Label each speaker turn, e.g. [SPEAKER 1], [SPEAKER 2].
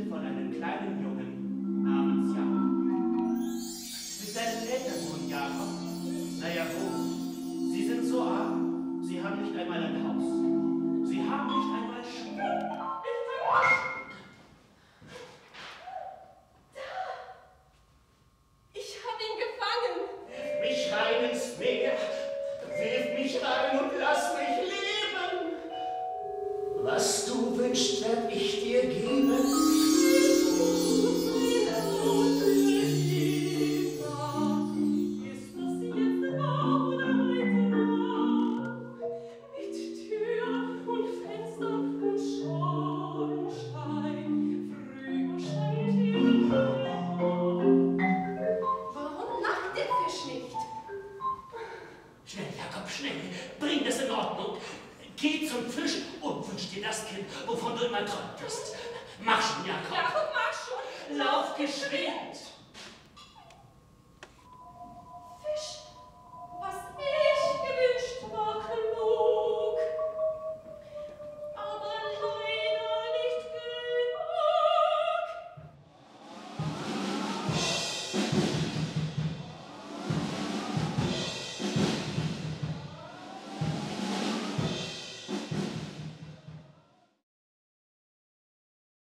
[SPEAKER 1] von einem kleinen Jungen namens Jakob. Mit seinen Eltern wohnt Jakob. Naja, wo? Sie sind so arm, sie haben nicht einmal ein Haus. Sie haben nicht einmal Schuhe. Mich rein ins Meer, wirf mich rein und lass mich leben. Was du wünschst, werd ich dir geben. Bring das in Ordnung. Geh zum Fisch und wünsch dir das Kind, wovon du immer träumtest. Mach schon, Jakob.
[SPEAKER 2] Jakob, mach schon.
[SPEAKER 1] Lauf geschwind.